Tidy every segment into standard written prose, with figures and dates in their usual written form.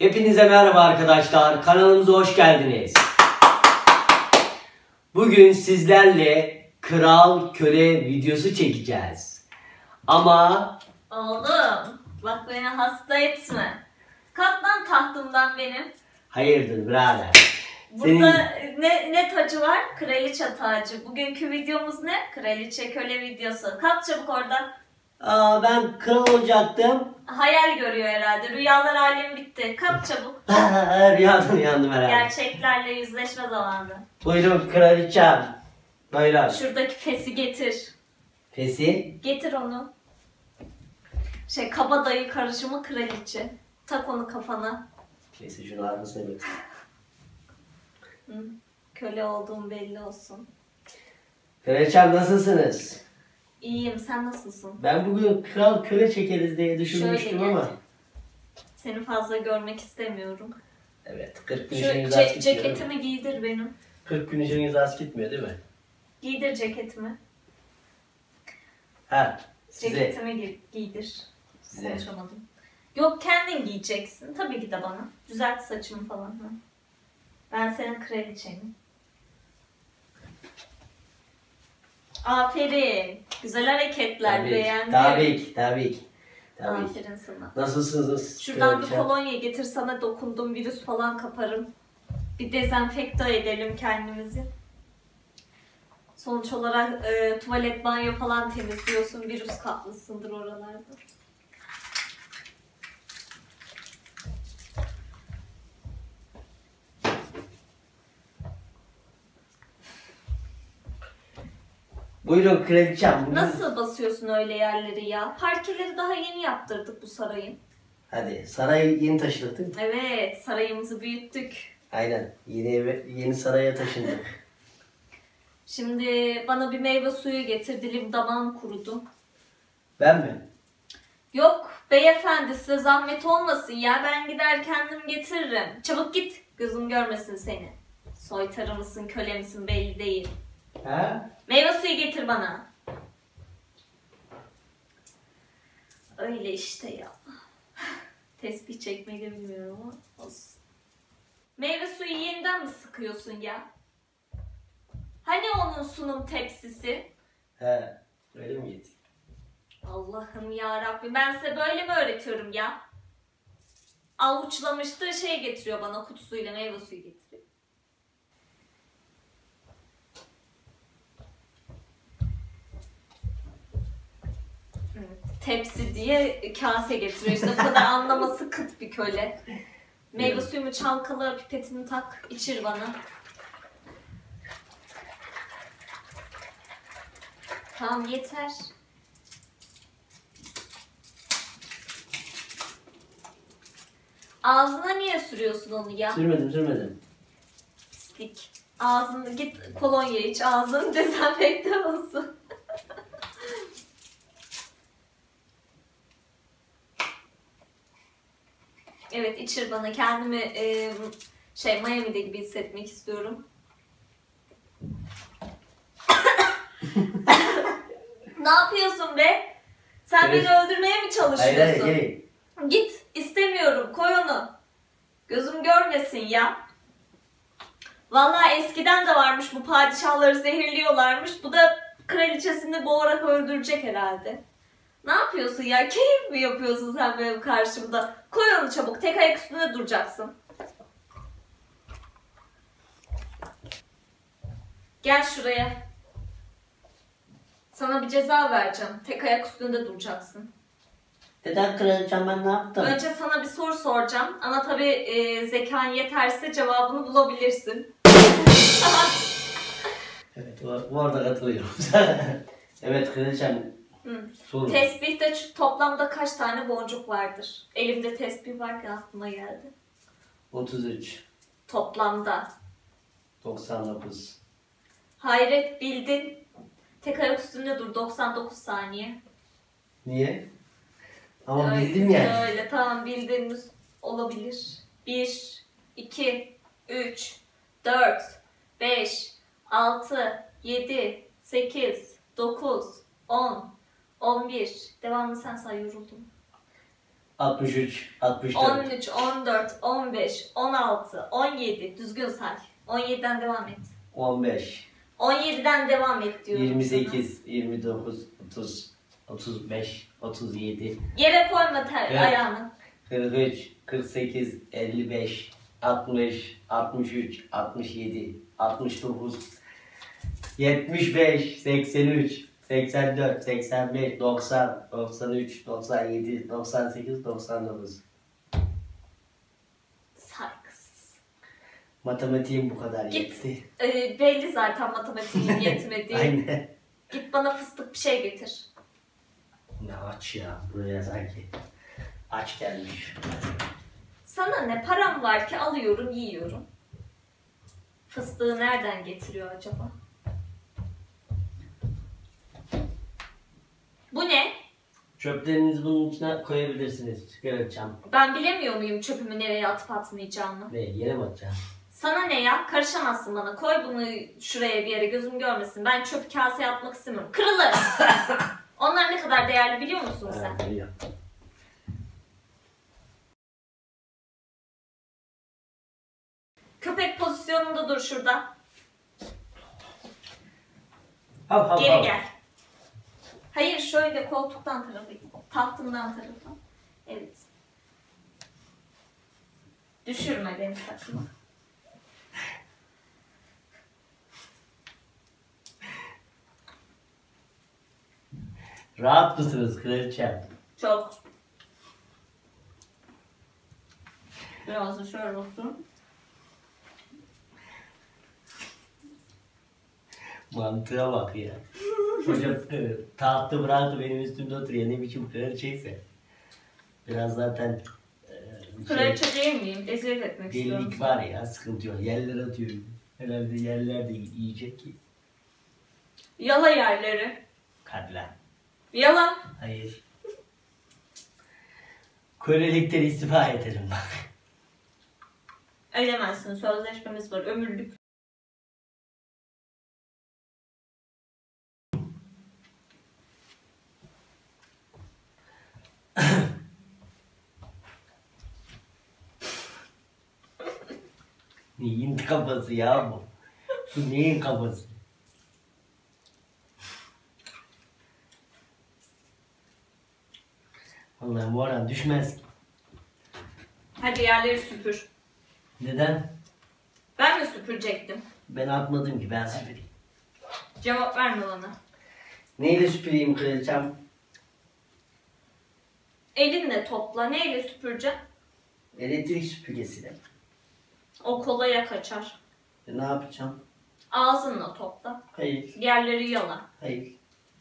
Hepinize merhaba arkadaşlar. Kanalımıza hoş geldiniz. Bugün sizlerle kral köle videosu çekeceğiz. Ama... Oğlum bak beni hasta etme. Kalk lan tahtımdan benim. Hayırdır birader? Burada ne tacı var? Kraliçe tacı. Bugünkü videomuz ne? Kraliçe köle videosu. Kalk çabuk oradan. Ben kral olacaktım. Hayal görüyor herhalde. Rüyalar alemi bitti. Kalk çabuk. Rüyadan uyandım herhalde. Gerçeklerle yüzleşme zamanı. Buyurun kraliçem. Buyurun. Şuradaki fesi getir. Fesi? Getir onu. Kabadayı karışımı kraliçe. Tak onu kafana. Neyse şunu arkasına bir. Köle olduğum belli olsun. Kraliçem nasılsınız? İyiyim, sen nasılsın? Ben bugün kral köle çekeriz diye düşünmüştüm ama. Seni fazla görmek istemiyorum. Evet, 40 gün Şu işiniz az gitmiyor. ceketimi giydir benim. 40 gün işiniz az gitmiyor değil mi? Giydir ceketimi. Ha, size. Ceketimi giydir. Size. Konuşamadım. Yok, kendin giyeceksin. Tabii ki de bana. Düzelt saçımı falan. Ha. Ben senin kraliçenim. Aferin. Güzel hareketler, beğendim. Tabii ki. Aferin sana. Nasılsınız? Şuradan bir kolonya getir, sana dokundum, virüs falan kaparım. Bir dezenfekte edelim kendimizi. Sonuç olarak tuvalet, banyo falan temizliyorsun, virüs kaplısındır oralarda. Buyurun kraliçem. Nasıl basıyorsun öyle yerleri ya? Parkeleri daha yeni yaptırdık bu sarayın. Hadi sarayı yeni taşıdık değil mi? Evet, sarayımızı büyüttük. Aynen. Yeni saraya taşındık. Şimdi bana bir meyve suyu getir, dilim damağım kurudu. Ben mi? Yok beyefendi, size zahmet olmasın ya, ben gider kendim getiririm. Çabuk git, gözüm görmesin seni. Soytarı mısın, köle misin belli değil. Ha? Meyve suyu getir bana. Öyle işte ya. Tesbih çekmeyi de bilmiyorum ama olsun. Meyve suyu yeniden mi sıkıyorsun ya? Hani onun sunum tepsisi? He. Öyle mi git? Allah'ım ya Rabbim, ben size böyle mi öğretiyorum ya? Avuçlamıştı getiriyor bana, kutusuyla meyve suyu getiriyor. Tepsi diye kase getiriyor. İşte bu kadar anlaması kıt bir köle. Meyve suyumu çalkala, pipetini tak, içir bana. Tamam, yeter. Ağzına niye sürüyorsun onu ya? Sürmedim. Pislik. Ağzını git kolonya iç, ağzını dezenfekte olsun. Evet, içir bana. Kendimi Miami'de gibi hissetmek istiyorum. Ne yapıyorsun be? Sen beni öldürmeye mi çalışıyorsun? Hayır. Git, istemiyorum. Koy onu. Gözüm görmesin ya. Vallahi eskiden de varmış, bu padişahları zehirliyorlarmış. Bu da kraliçesini boğarak öldürecek herhalde. Ne yapıyorsun ya? Keyif mi yapıyorsun sen benim karşımda? Koy onu çabuk. Tek ayak üstünde duracaksın. Gel şuraya. Sana bir ceza vereceğim. Tek ayak üstünde duracaksın. Neden kraliçem, ben ne yaptım? Önce sana bir soru soracağım. Ama tabii zekan yeterse cevabını bulabilirsin. Evet, bu arada katılıyorum. Evet kraliçem. Sorun. Tesbihte toplamda kaç tane boncuk vardır? Elimde tesbih varken aklıma geldi. 33. Toplamda. 99. Hayret, bildin. Tek ayak üstünde dur, 99 saniye. Niye? Ama Öyle, bildim yani. Öyle, tamam, bildiğiniz olabilir. 1, 2, 3, 4, 5, 6, 7, 8, 9, 10, 11. Devamlı sen say, yoruldum. 63, 64. 13, 14, 15, 16, 17. Düzgün say. 17'den devam et. 15. 17'den devam et diyorum 28, 29, 30, 35, 37. sana. Yere koyma Evet. ayağını. 43, 48, 55, 60, 63, 67, 69, 75, 83, 84, 85, 90, 93, 97, 98, 99. Saygısız. Matematiğim bu kadar Git. yetti. Belli zaten matematiğin yetmediği. Aynen. Git bana fıstık bir şey getir. Ne aç ya buraya sanki. Aç gelmiş. Sana ne, param var ki alıyorum yiyorum. Fıstığı nereden getiriyor acaba? Bu ne? Çöplerinizi bunun içine koyabilirsiniz. Çıkaracağım. Ben bilemiyor muyum çöpümü nereye atıp atmayacağımı? Ne yere mi atacağım? Sana ne ya? Karışamazsın bana. Koy bunu şuraya bir yere, gözüm görmesin. Ben çöp kaseye atmak istemiyorum. Kırılır. Onlar ne kadar değerli biliyor musun sen? Biliyorum. Köpek pozisyonunda dur şurada. Hav hav Geri hav. gel. Hayır, şöyle koltuktan tarafı. Tahtından tarafı. Evet. Düşürme beni sakın. Rahat mısınız kraliçem? Çok. Biraz da şöyle olsun. Mantığa bak ya. Hocam tahtı bıraktı benim üstümde oturuyor. Ne biçim kraliçeyse. Biraz zaten Kraliçe değil miyim? Eziyet etmek istiyorum. delilik var ya, sıkıntı yok. Yerler atıyor. Herhalde yerler de yiyecek ki. Yala yerleri. Kadla. Yala. Hayır. Kölelikten istifa ederim bak. Edemezsin. Sözleşmemiz var. Ömürlük. Neyin kafası ya bu? Bu neyin kafası? Vallahi bu oran düşmez ki. Hadi yerleri süpür. Neden? Ben mi süpürecektim? Ben atmadım ki, ben süpüreyim. Cevap verme bana. Neyle süpüreyim kraliçem? Elinle topla. Neyle süpüreceksin? Elektrik süpürgesiyle. O kolaya kaçar. Ne yapacağım? Ağzınla topla. Hayır, Yerleri yala. hayır.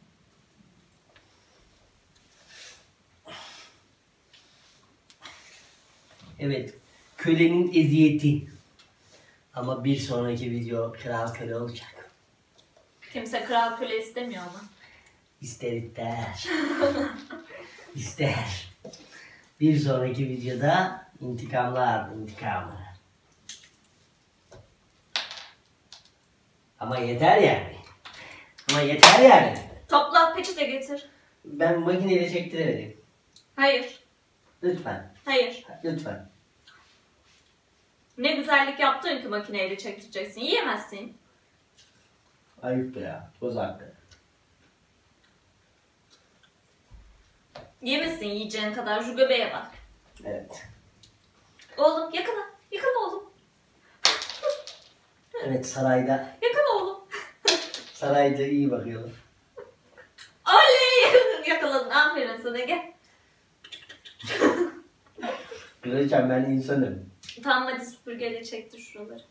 Evet, kölenin eziyeti. Ama bir sonraki video kral köle olacak. Kimse kral köle istemiyor ama. İster ister. İster. Bir sonraki videoda intikamı. Ama yeter yani. Topla, peçete getir. Ben makineyle çektiremedim. Hayır. Lütfen. Hayır. Lütfen. Ne güzellik yaptın ki makineyle çektireceksin. Yiyemezsin. Ayıp ya. Söz hakkı. Yemesin yiyeceğin kadar. Şu göbeğe bak. Evet. Oğlum yakala. Yakala oğlum. Evet, sarayda. Yakala oğlum. Sarayda iyi bakıyorlar. Oley! Yakaladın. Aferin sana, gel. Kraliçem, ben insanım. Tamam, hadi süpürgeyle çektir şuraları.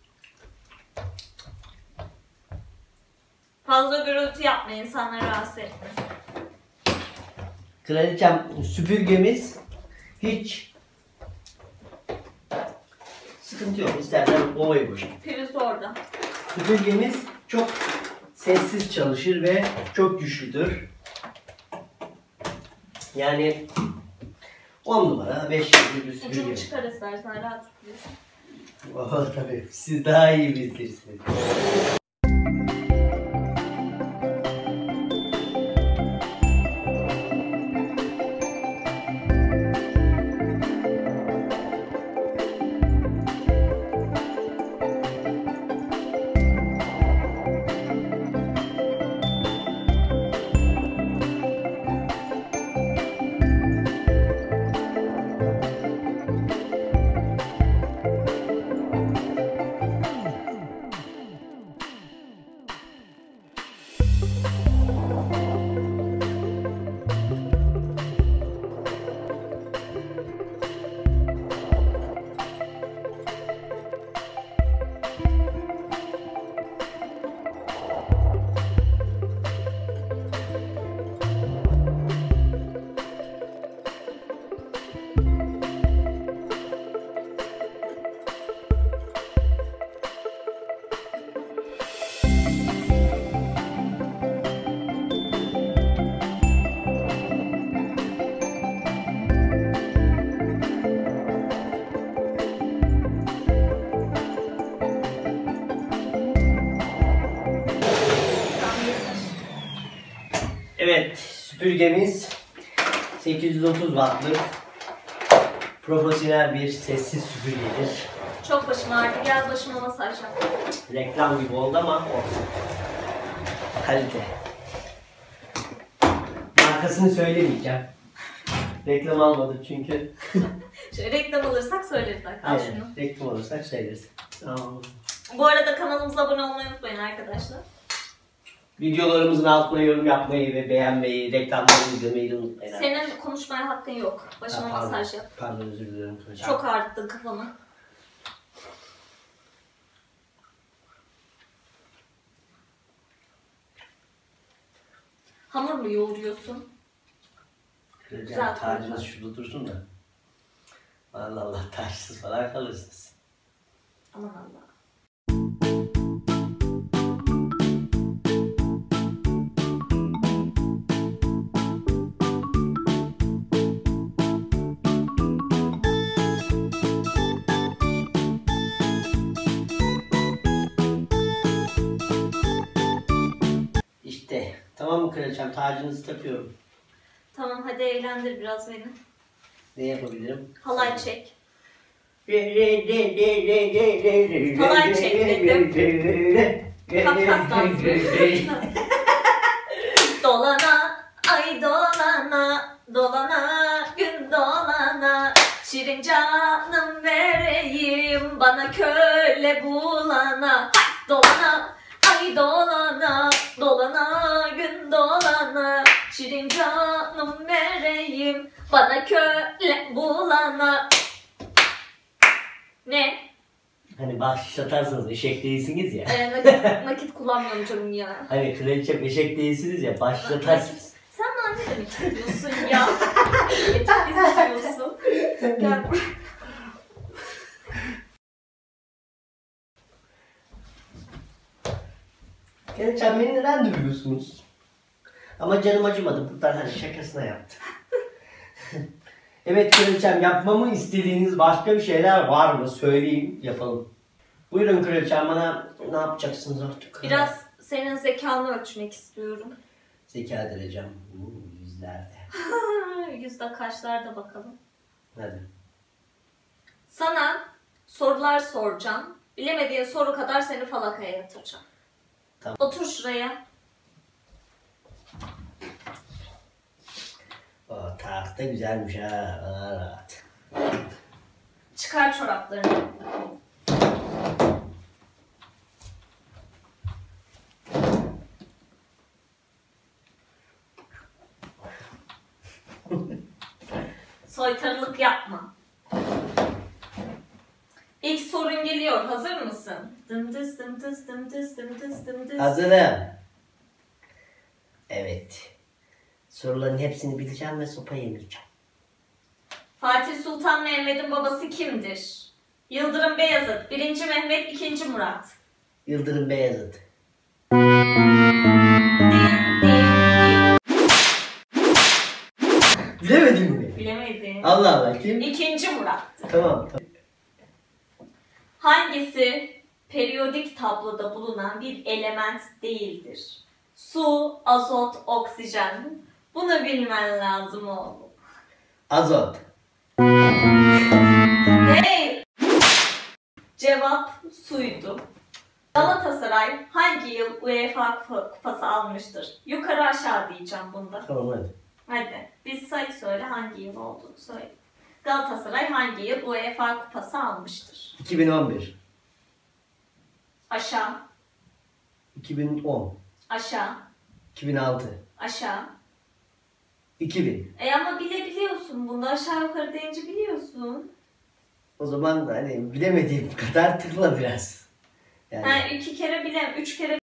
Fazla gürültü yapma, insanları rahatsız etme. Kraliçem, süpürgemiz hiç sıkıntı yok. İstersen ovayı boş. Priz orada. Süpürgemiz çok sessiz çalışır ve çok güçlüdür. Yani 10 numara 5 yıldız bir süpürge. Ucunu çıkar istersen, rahat süpürüyorsun. Oh, tabii. Siz daha iyi bilirsiniz. Süpürgemiz 830 wattlık profesyonel bir sessiz süpürgedir. Çok başım ağrıdı. Gel başıma masaj yap. Reklam gibi oldu ama olsun. Kalite. Markasını söylemeyeceğim. Reklam almadım çünkü. Şöyle reklam alırsak söyleriz bak. Al şunu. Aynen, reklam alırsak söyleriz. Bu arada kanalımıza abone olmayı unutmayın arkadaşlar. Videolarımızın altına yorum yapmayı ve beğenmeyi, reklamları izlemeyi unutmayın. Senin konuşmaya hakkın yok. Başıma masaj yap. Pardon, özür dilerim. Çok ağrıttın kafamı. Hamur mu yoğuruyorsun? Güzel. Tacınız şurada dursun da. Allah Allah, taşsız falan kalırsınız. Aman Allah. İşte tamam mı kraliçem, tacınızı takıyorum. Tamam hadi eğlendir biraz beni. Ne yapabilirim? Halay çek. Halay çek dedim. Kafkas dansı. Dolana, ay dolana, dolana, gün dolana. Şirin canım vereyim bana köle bulana. Dolana, ay dolana, dolana, gün dolana. Şirin canım vereyim bana köle bulana. Ne? Hani bahşiş atarsınız, eşek değilsiniz ya. Nakit kullanmıyorum canım ya. Hani kraliçem eşek değilsiniz ya, bahşiş atarsınız. Sen bana ne demek istiyorsun ya? Yeter istiyorsun. Gel buraya. Kraliçem, beni neden dövüyorsunuz? Ama canım acımadı, buradan hani şakasına yaptım. Evet kraliçem, yapmamı istediğiniz başka bir şeyler var mı? Söyleyin, yapalım. Buyurun kraliçem, bana ne yapacaksınız artık? Biraz senin zekanı ölçmek istiyorum. Zeka derecem. Yüzlerde. Yüzde kaçlarda bakalım. Hadi. Sana sorular soracağım. Bilemediğin soru kadar seni falakaya yatıracağım. Tamam. Otur şuraya. O tahta güzelmiş ha. Rahat. Çıkar çoraplarını. Soytarılık yapma. İlk sorun geliyor. Hazır mısın? Dımdız dımdız dımdız dımdız dımdız. Hazırım. Evet. Soruların hepsini bileceğim ve sopa yemeyeceğim. Fatih Sultan Mehmet'in babası kimdir? Yıldırım Beyazıt, 1. Mehmet, 2. Murat. Yıldırım Beyazıt. Bilemedin mi? Bilemedin. Allah Allah, kim? 2. Murat. Tamam. Hangisi periyodik tabloda bulunan bir element değildir? Su, azot, oksijen. Bunu bilmen lazım oğlum. Azot. Hey! Cevap suydu. Galatasaray hangi yıl UEFA kupası almıştır? Yukarı aşağı diyeceğim bunda. Tamam hadi. Hadi bir sayı söyle, hangi yıl olduğunu söyle. Galatasaray hangi yıl UEFA kupası almıştır? 2011. Aşağı, 2010. aşağı, 2006. aşağı. 2000. Ama bilebiliyorsun bunu, aşağı yukarı deyince biliyorsun. O zaman da hani bilemediğim kadar tıkla biraz. Yani Ha, 2 kere bilem, 3 kere...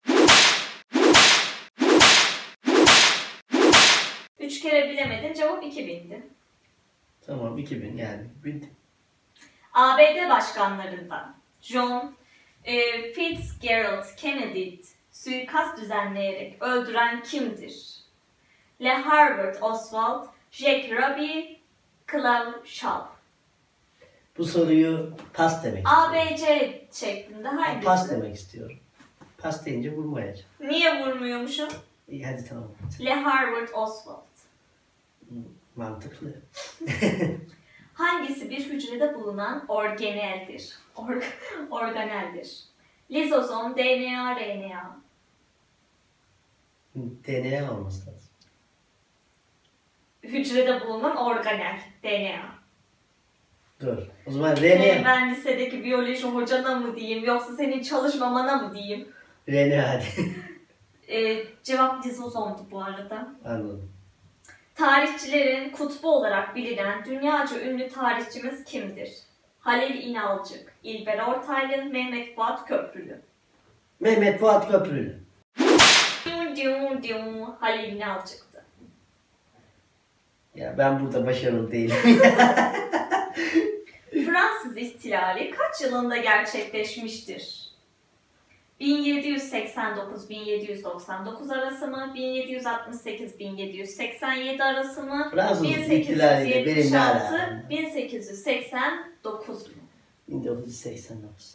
3 kere bilemedin, cevap 2000'di. tamam, 2000 yani bildim. ABD başkanlarından John Fitzgerald Kennedy suikast düzenleyerek öldüren kimdir? Lee Harvard Oswald, Jack Ruby, Klaus Schwab. Bu soruyu pas demek istiyorum. ABC şeklinde hangisi? Pas demek istiyorum. Pas deyince vurmayacağım. Niye vurmuyormuşum? İyi hadi tamam. Lee Harvard Oswald. Mantıklı. Hangisi bir hücrede bulunan organeldir? Organeldir. Lizozom, DNA, RNA. DNA olması lazım. Hücrede bulunan organel, DNA. Dur. O zaman Ben lisedeki biyoloji hocana mı diyeyim yoksa senin çalışmamana mı diyeyim? RNA hadi. Cevap lizozomdu bu arada. Anladım. Tarihçilerin kutbu olarak bilinen dünyaca ünlü tarihçimiz kimdir? Halil İnalcık, İlber Ortaylı, Mehmet Fuat Köprülü. Mehmet Fuat Köprülü. Halil İnalcık'tı. Ya ben burada başarılı değilim. Fransız ihtilali kaç yılında gerçekleşmiştir? 1789-1799 arası mı? 1768-1787 arası mı? Fransız ihtilaliyle benim ne alakam? 1889 mu? 1989.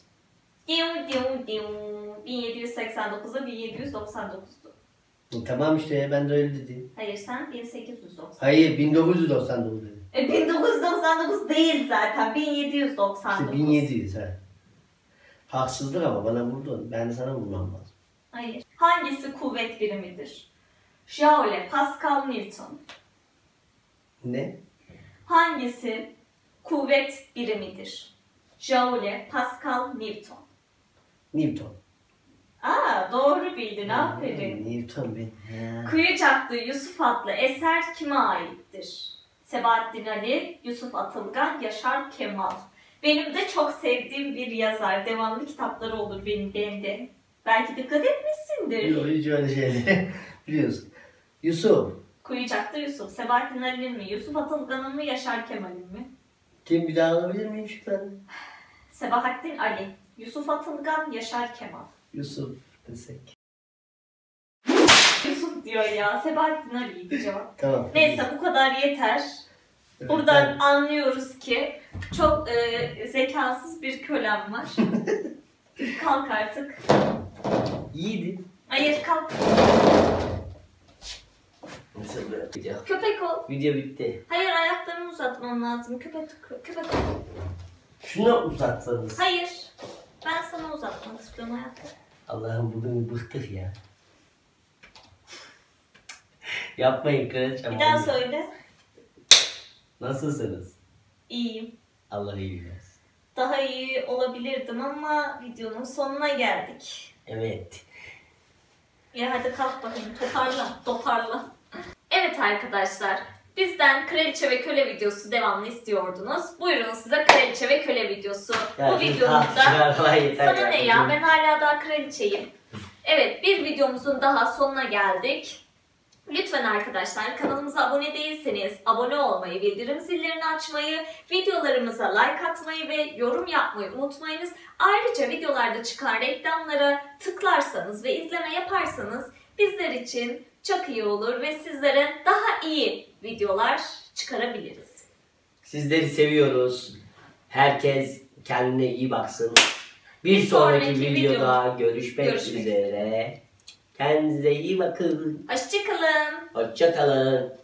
1789'da 1799'du. Tamam işte ben de öyle dedim. Hayır sen 1890. Hayır 1999 dedim. 1999 değil zaten 1799. İşte 1700 ha. Haksızlık ama bana vurdun. Ben de sana vurmam lazım. Hayır. Hangisi kuvvet birimidir? Joule, Pascal, Newton. Ne? Hangisi kuvvet birimidir? Joule, Pascal, Newton. Newton. Aa doğru bildin aferin. Newton ben. Kuyucaklı Yusuf adlı eser kime aittir? Sebahattin Ali, Yusuf Atılgan, Yaşar Kemal. Benim de çok sevdiğim bir yazar. Devamlı kitapları olur bende. Belki dikkat etmişsindir. Yok hiç öyle şeyler. Biliyorsun. Yusuf. Kuyucaklı Yusuf. Sebahattin Ali'nin mi? Yusuf Atılgan'ın mı? Yaşar Kemal'in mi? Kim bir daha alabilir miyim şıklarını? Sebahattin Ali, Yusuf Atılgan, Yaşar Kemal. Yusuf desek. Yusuf diyor ya. Sebahattin Ali'ydi cevap. Tamam. Neyse bu kadar yeter. Evet, Buradan anlıyoruz ki çok zekasız bir kölem var. Kalk artık. İyiydi. Hayır kalk. Nasıl böyle video? Köpek ol. Video bitti. Hayır ayaklarını uzatman lazım. Köpek ol. Şunu uzatsanız. Hayır. Ben sana uzatmak istiyorum ayaklarını. Allah'ım bugün bıktık ya. Yapmayın kraliçem. Bir daha söyle. Nasılsınız? İyiyim. Allah iyilik versin. Daha iyi olabilirdim ama videonun sonuna geldik. Evet. Ya hadi kalk bakayım toparla. Evet arkadaşlar. Bizden kraliçe ve köle videosu devamlı istiyordunuz. Buyurun size kraliçe ve köle videosu. Ya bu videomuzda sana ne ya ya? ben hala daha kraliçeyim. Evet bir videomuzun daha sonuna geldik. Lütfen arkadaşlar kanalımıza abone değilseniz abone olmayı, bildirim zillerini açmayı, videolarımıza like atmayı ve yorum yapmayı unutmayınız. Ayrıca videolarda çıkan reklamlara tıklarsanız ve izleme yaparsanız bizler için çok iyi olur ve sizlere daha iyi videolar çıkarabiliriz. Sizleri seviyoruz. Herkes kendine iyi baksın. Bir sonraki videoda görüşmek üzere. Kendinize iyi bakın. Hoşçakalın. Hoşça kalın.